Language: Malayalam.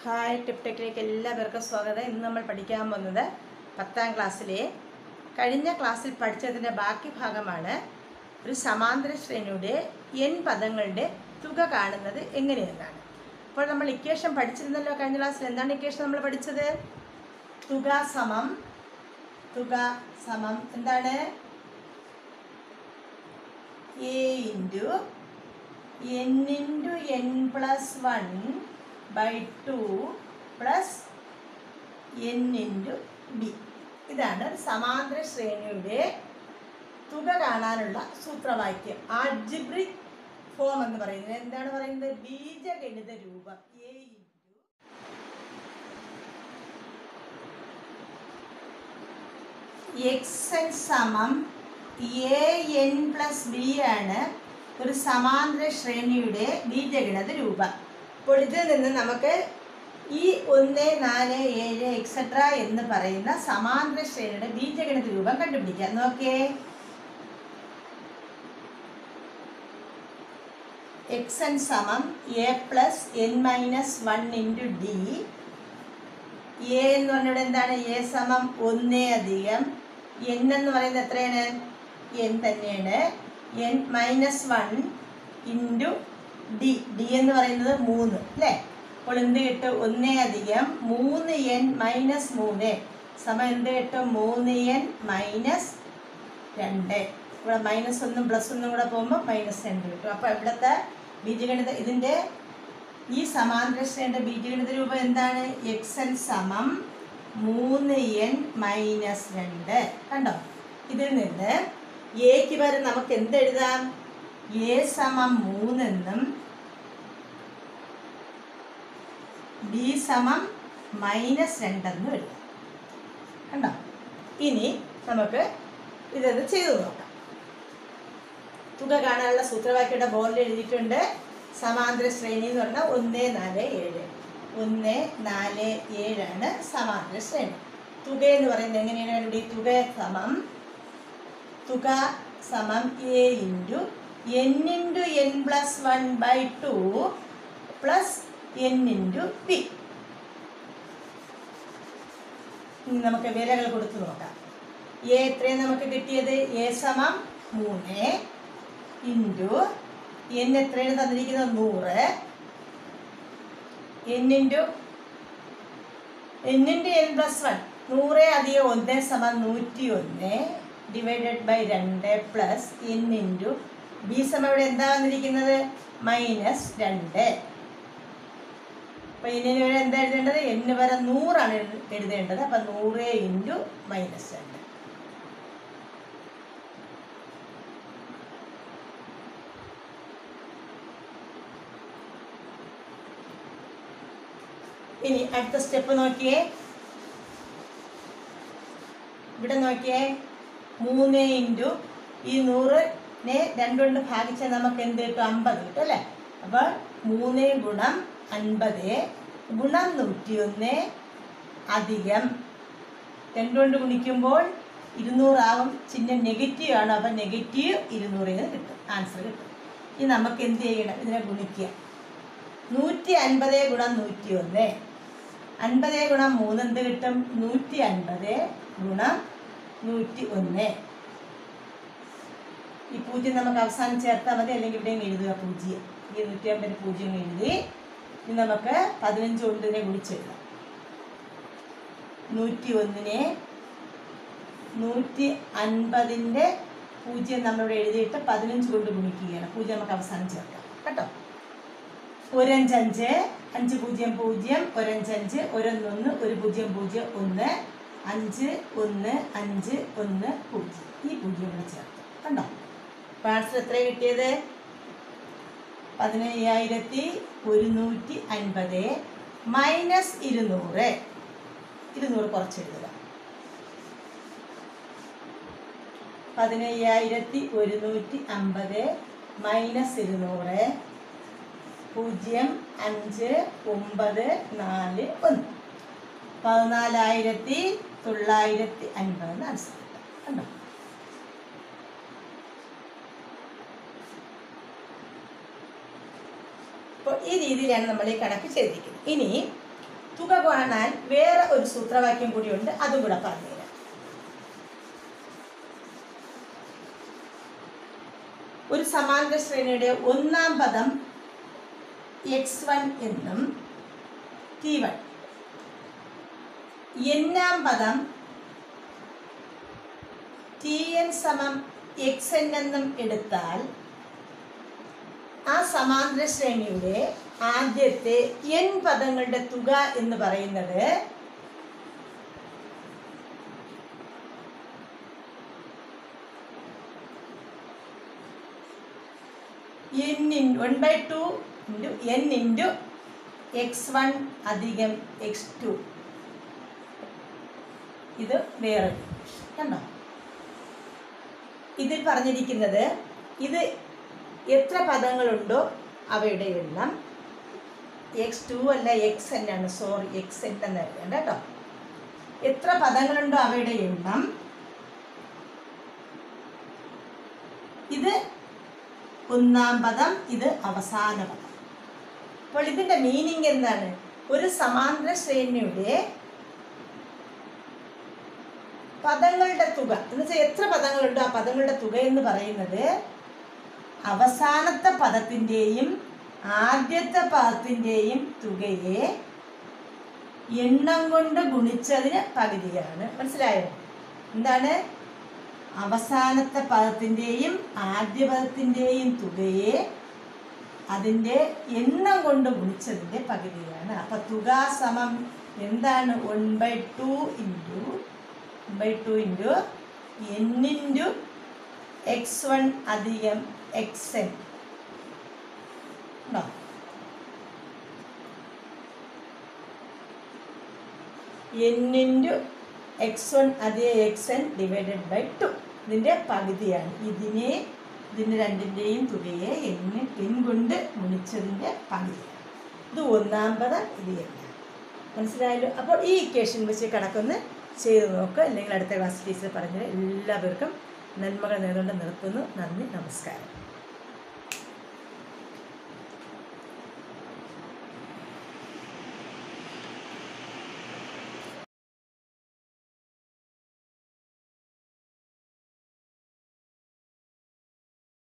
ഹായ് ടിപ്ടെക്കിലേക്ക് എല്ലാവർക്കും സ്വാഗതം. ഇന്ന് നമ്മൾ പഠിക്കാൻ പോകുന്നത് 10ാം ക്ലാസ്സിലെ കഴിഞ്ഞ ക്ലാസ്സിൽ പഠിച്ചതിൻ്റെ ബാക്കി ഭാഗമാണ്. ഒരു സമാന്തര ശ്രേണിയുടെ n പദങ്ങളുടെ തുക കാണുന്നത് എങ്ങനെയെന്നാണ്. അപ്പോൾ നമ്മൾ ഇക്വേഷൻ പഠിച്ചിരുന്നല്ലോ കഴിഞ്ഞ ക്ലാസ്സിൽ. എന്താണ് ഇക്വേഷൻ നമ്മൾ പഠിച്ചത്? തുക സമം എന്താണ്? a into n+1/2 plus n into B. ഇതാണ് സമാന്തര ശ്രേണിയുടെ തുക കാണാനുള്ള സൂത്രവാക്യം. ആൾജിബ്രിക് ഫോം എന്ന് പറയുന്നത് എന്താണ് പറയുന്നത്? ബീജഗണിത രൂപം. a ഇൻറ്റു xn സമം an+b ആണ് ഒരു സമാന്തര ശ്രേണിയുടെ ബീജഗണിത രൂപം. അപ്പോൾ ഇതിൽ നിന്ന് നമുക്ക് ഈ 1, 4, 7 എക്സെട്ര എന്ന് പറയുന്ന സമാന്തര ശ്രേണിയുടെ ബീജഗണിത രൂപം കണ്ടുപിടിക്കാം. നോക്കേ, xn സമം a+n-1 ഇൻറ്റു ഡി. a എന്ന് പറഞ്ഞിവിടെ എന്താണ്? a സമം 1 അധികം n എന്ന് പറയുന്നത് എത്രയാണ്? n തന്നെയാണ്. n-1 into D. ഡി എന്ന് പറയുന്നത് 3 അല്ലേ? അപ്പോൾ എന്ത് കിട്ടും? 1 അധികം 3n-3 സമം എന്ത് കിട്ടും? 3n-2. ഇവിടെ -1 +1 കൂടെ പോകുമ്പോൾ -2 കിട്ടും. അപ്പോൾ ഇവിടുത്തെ ബീജഗണിത ഇതിൻ്റെ ഈ സമാന്തര ശ്രേണിയുടെ ബീജഗണിത രൂപം എന്താണ്? xn സമം 3n-2. കണ്ടോ? ഇതിൽ നിന്ന് എക്ക് പകരം നമുക്ക് എന്തെഴുതാം? a സമം 3 എന്നും b സമം -2 എന്നും എഴുതാം. കണ്ടോ? ഇനി നമുക്ക് ഇതൊന്ന് ചെയ്തു നോക്കാം. തുക കാണാനുള്ള സൂത്രവാക്യയുടെ ബോർഡിൽ എഴുതിയിട്ടുണ്ട്. സമാന്തര ശ്രേണി എന്ന് പറഞ്ഞാൽ 1, 4, 7. 1, 4, 7 ആണ് സമാന്തര ശ്രേണി. തുക എന്ന് പറയുന്നത് എങ്ങനെയാണ്? ഇവിടെ തുക സമം a into n+1/2 plus n into B. നമുക്ക് വിലകൾ കൊടുത്തു നോക്കാം. a എത്രയും നമുക്ക് കിട്ടിയത്? a സമം 3 ഇൻറ്റു n എത്രയാണ് തന്നിരിക്കുന്നത്? 100. n ഇൻറ്റു n+1 100 അധികം 1 സമം 101 divided by 2 plus n into B സമം ഇവിടെ എന്താ വന്നിരിക്കുന്നത്? -2. അപ്പോൾ എന്നിന് വരെ എന്താ എഴുതേണ്ടത്? n വരെ 100 ആണ് എഴുതേണ്ടത്. അപ്പം 100 ഇൻറ്റു -2. ഇനി അടുത്ത സ്റ്റെപ്പ് നോക്കിയേ. ഇവിടെ നോക്കിയേ, 3 ഇൻറ്റു ഈ 100നെ 2 കൊണ്ട് ഭാഗിച്ചാൽ നമുക്ക് എന്ത് കിട്ടും? 50 കിട്ടും അല്ലേ? അപ്പോൾ 3 ഗുണം 50 ഗുണം 101 അധികം 2 കൊണ്ട് ഗുണിക്കുമ്പോൾ 200 ആകും. ചിഹ്നം നെഗറ്റീവ് ആണ്. അപ്പം -200 കിട്ടും. ആൻസർ കിട്ടും. ഇനി നമുക്ക് എന്ത് ചെയ്യണം? ഇതിനെ ഗുണിക്കുക. 150 ഗുണം 101. 50 ഗുണം 3 എന്ത് കിട്ടും? 150 ഗുണം 101. ഈ 0 നമുക്ക് അവസാനം ചേർത്താൽ മതി, അല്ലെങ്കിൽ ഇവിടെ എഴുതുക 0. ഈ 150 0 എഴുതി. ഇനി നമുക്ക് 15 കൊണ്ട് ഇതിനെ ഗുണിച്ചെഴുതാം. 101നെ 150ൻ്റെ 0 നമ്മളിവിടെ എഴുതിയിട്ട് 15 കൊണ്ട് ഗുണിക്കുകയാണ്. 0 നമുക്ക് അവസാനം ചേർക്കാം കേട്ടോ. 1 5 5 5 0 0 1 5 5 1 1 1 0 0 1 5 1 5 1 0. ഈ 0 കൂടെ ചേർത്ത് കണ്ടോ? അപ്പോൾ ആൻസർ എത്ര കിട്ടിയത്? 15,150 -200. 200 കുറച്ചെഴുതുക. 15,150 -200 0 5 9 4 1 14,950 ആൻസർ കണ്ടോ? അപ്പോൾ ഈ രീതിയിലാണ് നമ്മൾ ഈ കണക്ക് ചെയ്തിരിക്കുന്നത്. ഇനി തുക കാണാൻ വേറെ ഒരു സൂത്രവാക്യം കൂടിയുണ്ട്, അതും കൂടെ പറഞ്ഞുതരാം. ഒരു സമാന്തര ശ്രേണിയുടെ ഒന്നാം പദം x1 എന്നും t1, എന്നാം പദം tn സമം xn എന്നും എടുത്താൽ ആ സമാന്തര ശ്രേണിയുടെ ആദ്യത്തെ n പദങ്ങളുടെ തുക എന്ന് പറയുന്നത് n/2 n × x1 അധികം x2. ഇത് വേറെ കണ്ടോ? ഇതിൽ പറഞ്ഞിരിക്കുന്നത് ഇത് എത്ര പദങ്ങളുണ്ടോ അവയുടെ എണ്ണം. x2 അല്ല xn ആണ്, സോറി xn എന്ന് എഴുതണ്ട കേട്ടോ. എത്ര പദങ്ങളുണ്ടോ അവയുടെ എണ്ണം. ഇത് ഒന്നാം പദം, ഇത് അവസാന പദം. അപ്പോൾ ഇതിൻ്റെ മീനിങ് എന്താണ്? ഒരു സമാന്തര ശ്രേണിയുടെ പദങ്ങളുടെ തുക എന്ന് വെച്ചാൽ എത്ര പദങ്ങളുണ്ടോ ആ പദങ്ങളുടെ തുക എന്ന് പറയുന്നത് അവസാനത്തെ പദത്തിൻ്റെയും ആദ്യത്തെ പദത്തിൻ്റെയും തുകയെ എണ്ണം കൊണ്ട് ഗുണിച്ചതിന് പകുതിയാണ്. മനസ്സിലായോ? എന്താണ്? അവസാനത്തെ പദത്തിൻ്റെയും ആദ്യ പദത്തിൻ്റെയും തുകയെ അതിൻ്റെ എണ്ണം കൊണ്ട് ഗുണിച്ചതിൻ്റെ പകുതിയാണ്. അപ്പം തുക സമം എന്താണ്? 1/2 × n × x1 അധികം xn. n × x1 അധികം xn /2 ഇതിൻ്റെ പകുതിയാണ്. ഇതിന് രണ്ടിൻ്റെയും തുകയെ n കൊണ്ട് ഗുണിച്ചതിൻ്റെ പകുതിയാണ്. ഇത് ഒന്നാം പദം, ഇത് n. മനസ്സിലായല്ലോ? അപ്പോൾ ഈ ഇക്വേഷൻ വെച്ച് കണക്കൊന്ന് ചെയ്ത് നോക്കുക. അല്ലെങ്കിൽ അടുത്ത ക്ലാസ് ടീച്ചർ പറഞ്ഞത് എല്ലാവർക്കും നന്മകൾ നേർന്നുകൊണ്ട് നിർത്തുന്നു. നന്ദി, നമസ്കാരം.